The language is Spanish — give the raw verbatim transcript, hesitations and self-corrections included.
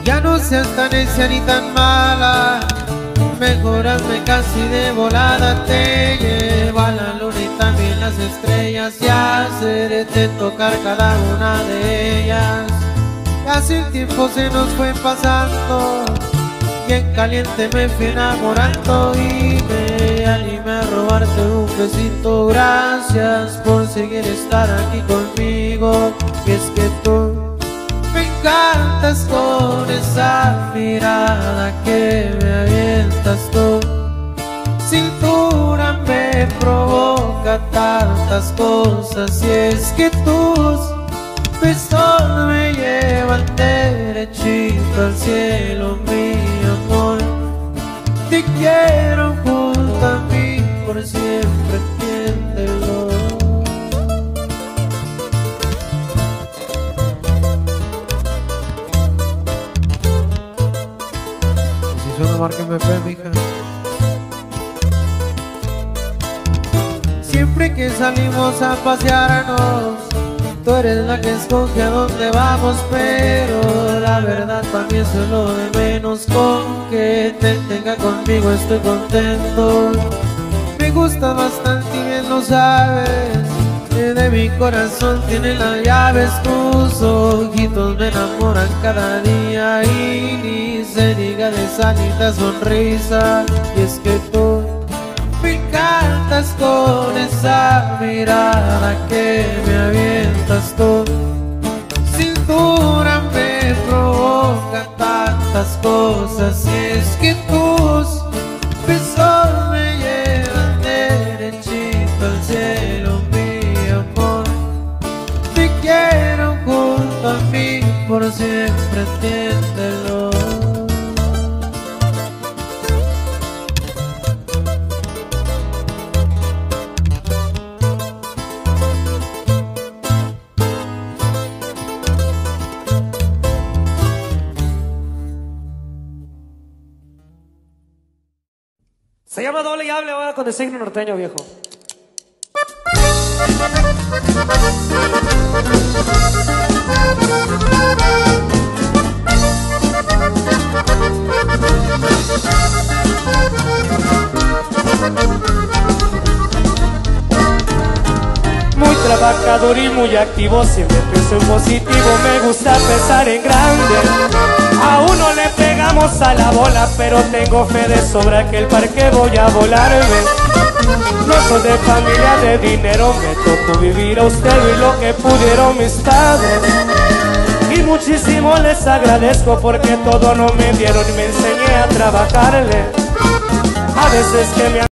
Ya no seas tan necia ni tan mala, mejor hazme casi de volada. Te llevo a la luna y también las estrellas, y hacerte tocar cada una de ellas. Casi el tiempo se nos fue pasando, y en caliente me fui enamorando, y me animé a robarte un besito. Gracias por seguir estar aquí conmigo, y es que tú me encantas con esa mirada que me avientas tú. Cintura me provoca tantas cosas, y es que tus besos me llevan derechito al cielo, mi amor. Te quiero junto a mí por siempre, entiéndelo. Si suena, márqueme fe, mija. Siempre que salimos a pasearnos, tú eres la que escoge a dónde vamos, pero la verdad para mí eso es lo de menos. Con que te tenga conmigo estoy contento. Me gusta bastante y bien lo sabes, de mi corazón tiene las llaves. Tus ojitos me enamoran cada día, y ni se diga de esa linda sonrisa. Y es que tú me encantas con esa mirada que me avientas tú. Cintura me provoca tantas cosas, y es que tus besos me llevan derechito al cielo, mi amor. Te quiero junto a mí por siempre, entiéndelo. Se llama Doble y Hable, ahora con el signo norteño, viejo. Muy trabajador y muy activo, siempre pienso en positivo, me gusta pensar en grande. A uno le pegamos a la bola, pero tengo fe de sobra que el parque voy a volarme. No soy de familia de dinero, me tocó vivir austero y lo que pudieron mis padres. Y muchísimo les agradezco porque todo no me dieron y me enseñé a trabajarle. A veces que me